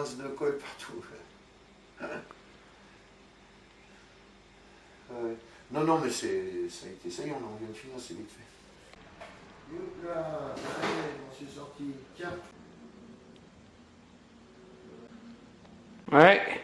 traces de colle partout. Ouais. Non, non, mais ça a été, ça y est, on vient de finir, c'est vite fait. Youp là, allez, on s'est sorti. Tiens. Ouais.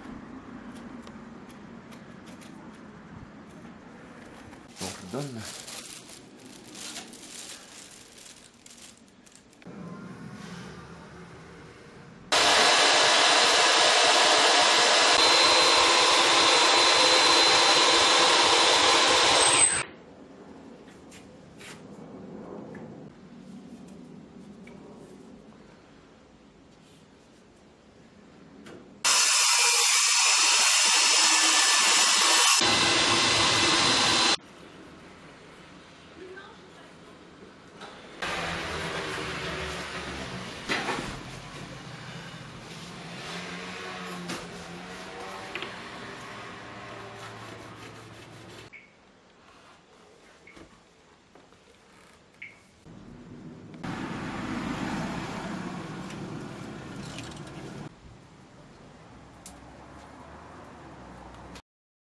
On te donne.